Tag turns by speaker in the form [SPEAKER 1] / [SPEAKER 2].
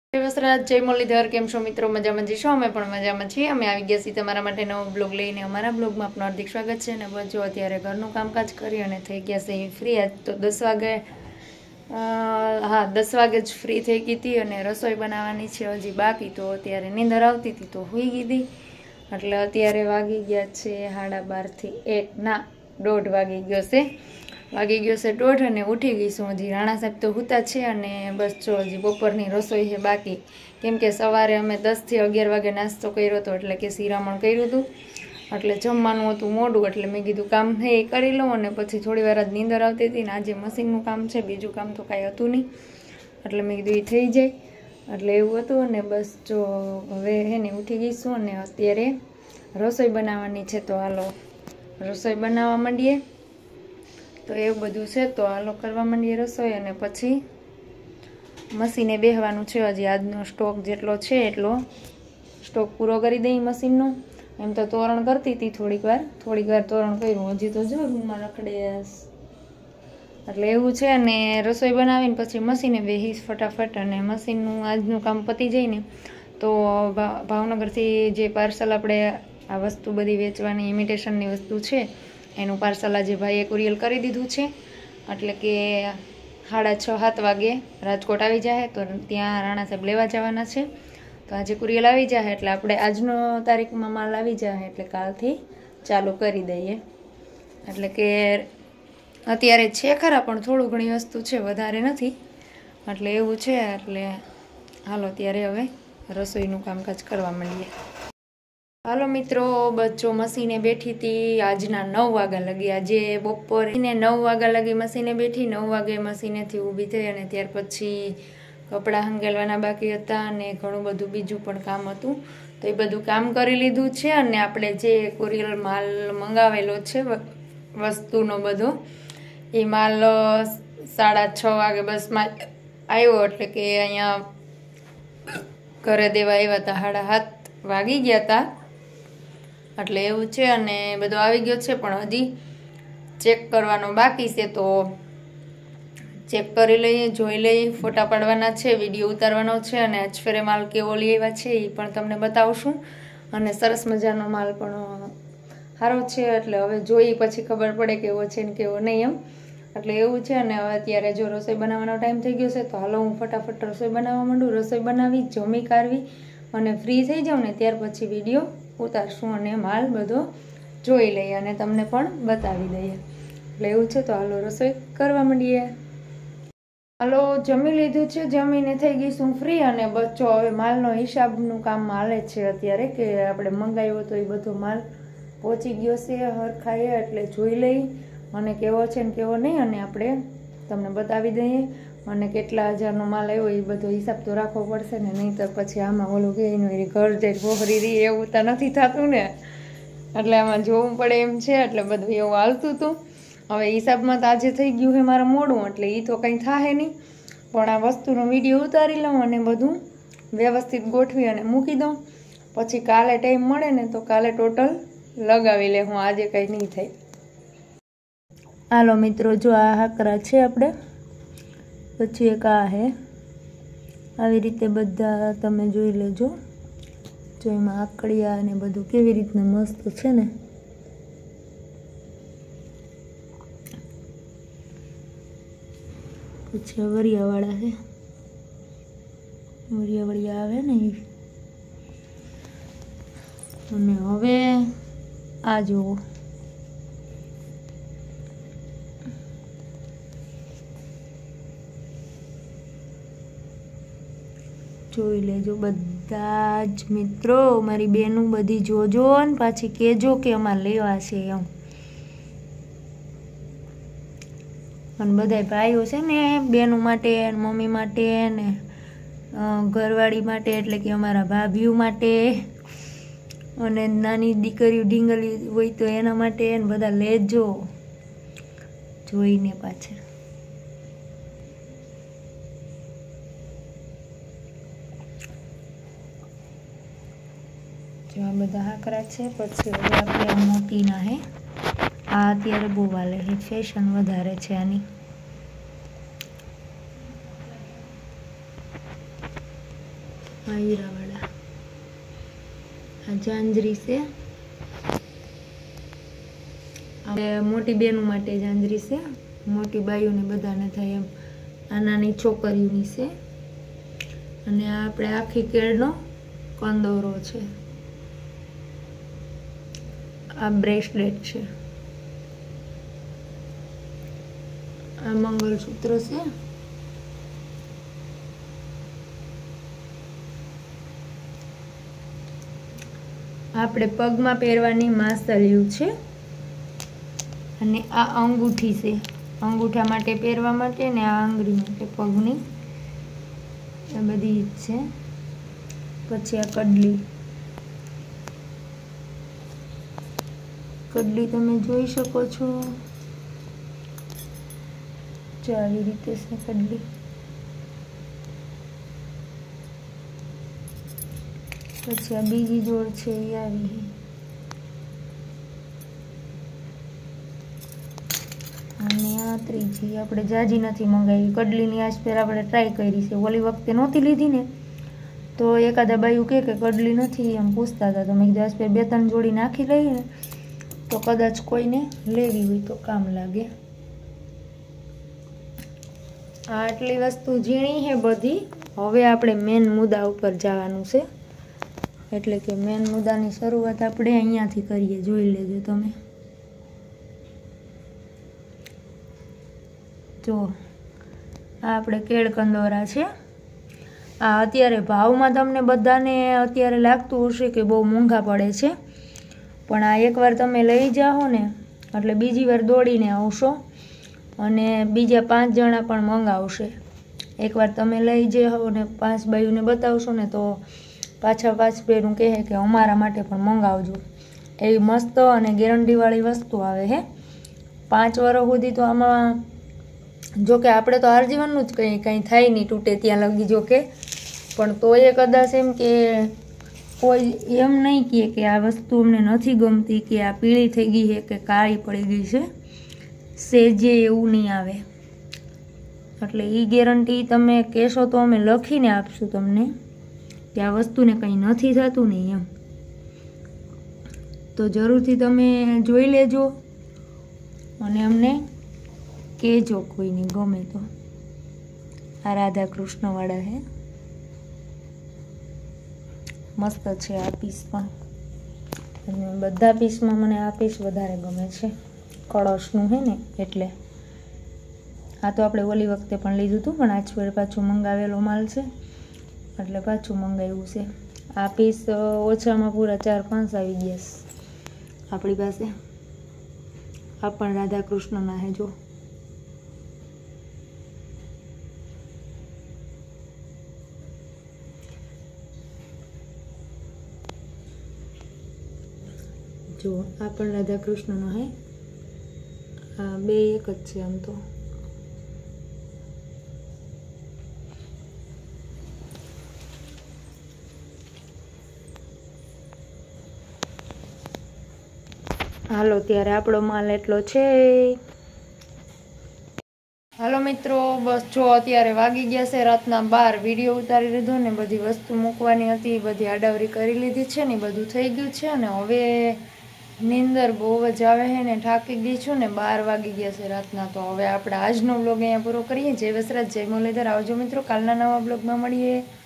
[SPEAKER 1] વસરાજ જય મુરલીધર કેમ છો મિત્રો મજામાં જઈશું અમે પણ મજામાં છીએ અમે આવી ગયા છીએ તમારા માટે નવો બ્લોગ લઈને અમારા બ્લોગમાં આપનું હાર્દિક સ્વાગત છે અને બસ જો અત્યારે ઘરનું કામકાજ કરી અને થઈ ગયા છે ફ્રી આજ તો 10 વાગે 10 વાગે જ ફ્રી થઈ ગઈ હતી અને રસોઈ બનાવવાની છે હજી બાકી તો અત્યારે નીંદર આવતી હતી તો હોઈ ગઈ હતી એટલે અત્યારે વાગી ગયા છે 12:30 થી 1 ના 1:30 વાગી ગયો છે 1:30 અને ઉઠી ગઈ છું હજી રાણા સાહેબ તો હુતા છે અને બસ જો હજી બપોરની રસોઈ છે બાકી કેમ કે સવારે અમે 10 થી 11 વાગે નાસ્તો કર્યો હતો એટલે કે શિરામણ કર્યું હતું એટલે જમવાનું હતું મોડું એટલે મેં કીધું કામ છે એ કરી લઉં અને પછી થોડી વાર જ નીંદર આવતી હતી ને આજે મશીનનું કામ છે બીજું કામ તો કાંઈ હતું નહીં એટલે મેં કીધું એ થઈ જાય એટલે એવું હતું અને બસ જો હવે હે ને ઉઠી ગઈ છું અને અત્યારે રસોઈ બનાવવાની છે તો હાલો રસોઈ બનાવવા માંડીએ તો એવું બધું છે તો હાલો કરવા માંડીએ રસોઈ અને પછી મશીને બેહવાનું છે હજી આજનો સ્ટોક જેટલો છે એટલો સ્ટોક પૂરો કરી દઈ મશીનનો એમ તો તોરણ કરતી હતી થોડીક વાર તોરણ કર્યું હજી તો જો રૂમમાં રખડે એટલે એવું છે અને રસોઈ બનાવીને પછી મશીને બેહીશ ફટાફટ અને મશીનનું આજનું કામ પતી જાય ને તો ભાવનગરથી જે પાર્સલ આપણે આ વસ્તુ બધી વેચવાની ઇમિટેશનની વસ્તુ છે એનું પાર્સલ આજે ભાઈએ કુરિયર કરી દીધું છે એટલે કે 6:30-7 વાગે રાજકોટ આવી જાય તો ત્યાં રાણા સાહેબ લેવા જવાના છે તો આજે કુરિયર આવી જાય એટલે આપણે આજનો તારીખમાં માલ આવી જાય એટલે કાલથી ચાલુ કરી દઈએ એટલે કે અત્યારે છે ખરા પણ થોડું ઘણી વસ્તુ છે વધારે નથી એટલે એવું છે એટલે હાલો ત્યારે હવે રસોઈનું કામકાજ કરવા માંડીએ હાલો મિત્રો બચ્ચો મશીને બેઠી હતી આજના 9 વાગ્યા લગી આજે બપોરે 9 વાગ્યા લગી મશીને બેઠી 9 વાગે મશીનેથી ઊભી થઈ અને ત્યાર પછી કપડાં હંગેલવાના બાકી હતા અને ઘણું બધું બીજું પણ કામ હતું તો એ બધું કામ કરી લીધું છે અને આપણે જે કુરિયર માલ મંગાવેલો છે વસ્તુનો બધો એ માલ 6:30 વાગે બસમાં આવ્યો એટલે કે અહીંયા ઘરે દેવા આવ્યા હતા 7:30 વાગી ગયા હતા એટલે એવું છે અને બધો આવી ગયો છે પણ હજી ચેક કરવાનો બાકી છે તો ચેક કરી લઈએ જોઈ લઈએ ફોટા પાડવાના છે વિડીયો ઉતારવાનો છે અને આજ ફેરે માલ કેવો લઈ આવ્યા છે એ પણ તમને બતાવશું અને સરસ મજાનો માલ પણ સારો છે એટલે હવે જોઈ પછી ખબર પડે કેવો છે ને કેવો નહીં એમ એટલે એવું છે અને હવે અત્યારે જો રસોઈ બનાવવાનો ટાઈમ થઈ ગયો છે તો હાલો હું ફટાફટ રસોઈ બનાવવા માંડું રસોઈ બનાવી જમી કાઢવી અને ફ્રી થઈ જાઉં ને ત્યાર પછી વિડીયો ઉતારશું અને માલ બધો જોઈ લઈએ અને તમને પણ બતાવી દઈએ એટલે એવું છે તો હાલો રસોઈ કરવા માંડીએ હાલો જમી લીધું છે જમીને થઈ ગઈ છું ફ્રી અને બચ્ચો હવે માલનો હિસાબનું કામ હાલે છે અત્યારે કે આપણે મંગાવ્યો તો એ બધો માલ પહોંચી ગયો છે હરખાએ એટલે જોઈ લઈ અને કેવો છે ને કેવો નહીં અને આપણે તમને બતાવી દઈએ અને કેટલા હજારનો માલ આવ્યો એ બધો હિસાબ તો રાખવો પડશે ને નહીં તો પછી આમાં ઓલું કે એનું ઘર જઈ ભોહરી રહી એવું તો નથી થતું ને એટલે આમાં જોવું પડે એમ છે એટલે બધું એવું હાલતું હતું હવે હિસાબમાં તો આજે થઈ ગયું છે મારે મોડું એટલે એ તો કંઈ થાય નહીં પણ આ વસ્તુનો વિડીયો ઉતારી લઉં અને બધું વ્યવસ્થિત ગોઠવી અને મૂકી દઉં પછી કાલે ટાઈમ મળે ને તો કાલે ટોટલ લગાવી લે હું આજે કંઈ નહીં થાય હાલો મિત્રો જો આ હાકરા છે આપણે પછી એક આ હે આવી રીતે બધા તમે જોઈ લેજો જો એમાં આકડિયા અને બધું કેવી રીતના મસ્ત છે ને પછી વરિયાવાળા છે વરિયા આવે ને એ અને હવે આ જુઓ જોઈ લેજો બધા જ મિત્રો મારી બેનું બધી જોજો ને પાછી કહેજો કે અમારે લેવા છે એમ અને બધા ભાઈઓ છે ને બેનું માટે મમ્મી માટે ને ઘરવાળી માટે એટલે કે અમારા ભાભીઓ માટે અને નાની દીકરીઓ ઢીંગલી હોય તો એના માટે ને બધા લેજો જોઈને પાછા જો આ બધા હાકરા છે પછી હવે આપણે મોતીના હે આ અત્યારે બહુ વાલે છે ફેશન વધારે છે આની આ હીરાવાળા, આ જાંજરી છે, મોટી બેનો માટે જાંજરી છે, મોટી બાઈઓને બધાને થાય એમ, આ નાની છોકરીઓની છે, અને આ આપણે આખી કેળનો કંદોરો છે, આ બ્રેસલેટ છે, આ મંગળસૂત્ર છે, આપણે પગમાં પહેરવાની માસલિયું છે, અને આ અંગૂઠી છે, અંગૂઠા માટે પહેરવા માટે, ને આ આંગળી માટે પગની, આ બધી છે. પછી આ કડલી તમે જોઈ શકો છો, આવી રીતે છે કડલી. પછી આ બીજી જોડ છે એ આવી, અને આ ત્રીજી આપણે જાજી નથી મંગાવી, કડલીની આજ ફેર આપણે ટ્રાય કરી છે, ઓલી વખતે નહોતી લીધી ને તો એકાદા બાયું કે કડલી નથી એમ પૂછતા હતા, તો મેં કીધું આજ ફેર 2-3 જોડી નાખી લઈએ ને તો કદાચ કોઈને લેવી હોય તો કામ લાગે. આટલી વસ્તુ ઝીણી છે બધી. હવે આપણે મેન મુદ્દા ઉપર જવાનું છે, એટલે કે મેન મુદ્દાની શરૂઆત આપણે અહીંયાથી કરીએ. જોઈ લેજો તમે. જો આ આપણે કેળ કંદોરા છે. આ અત્યારે ભાવમાં તમને બધાને અત્યારે લાગતું હશે કે બહુ મોંઘા પડે છે, પણ આ એકવાર તમે લઈ જાઓ ને એટલે બીજી વાર દોડીને આવશો, અને બીજા 5 જણા પણ મંગાવશે. એકવાર તમે લઈ જાઓ ને 5 બાયુને બતાવશો ને તો પાછા 5 બેનું કહે કે અમારા માટે પણ મંગાવજો. એવી મસ્ત અને ગેરંટીવાળી વસ્તુ આવે હે. 5 વર્ષ સુધી તો આમાં જો કે આપણે તો આજીવનનું જ કંઈ થાય નહીં, તૂટે ત્યાં લગી જો કે, પણ તો એ કદાચ એમ કે કોઈ એમ નહીં કહે કે આ વસ્તુ અમને નથી ગમતી, કે આ પીળી થઈ ગઈ છે કે કાળી પડી ગઈ છે, સેજે એવું નહીં આવે. એટલે એ ગેરંટી તમે કહેશો તો અમે લખીને આપશું તમને કે આ વસ્તુને કંઈ નથી થતું નહીં એમ. તો જરૂરથી તમે જોઈ લેજો અને અમને કહેજો કોઈને ગમે તો. આ રાધા કૃષ્ણવાળા છે, મસ્ત છે આ પીસ પણ. અને બધા પીસમાં મને આ પીસ વધારે ગમે છે, કળશનું છે ને એટલે. આ તો આપણે ઓલી વખતે પણ લીધું હતું, પણ આજ ફેર પાછું મંગાવેલો માલ છે એટલે પાછું મંગાવ્યું છે. આ પીસ ઓછામાં પૂરા 4-5 આવી ગયા આપણી પાસે. આ પણ રાધા કૃષ્ણના છે. જો આ પણ રાધા કૃષ્ણનો હે. આ બે એક જ છે આમ તો. હાલો ત્યારે આપણો માલ એટલો છે. હાલો મિત્રો, બસ જો અત્યારે વાગી ગયા છે રાતના 12. વિડીયો ઉતારી લીધો ને બધી વસ્તુ મૂકવાની હતી, બધી આડાવરી કરી લીધી છે ને, બધું થઈ ગયું છે. અને હવે નીંદર બહુ જ આવે છે ને થાકી ગઈ છું ને, 12 વાગી ગયા છે રાતના. તો હવે આપણે આજનો બ્લોગ અહીંયા પૂરો કરીએ. જય વસરાજ, જય મુરલીધર. આવજો મિત્રો, કાલના નવા બ્લોગમાં મળીએ.